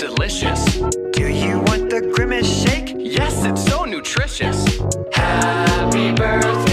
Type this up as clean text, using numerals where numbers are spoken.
delicious. Do you want the grimace shake? Yes, it's so nutritious. Happy birthday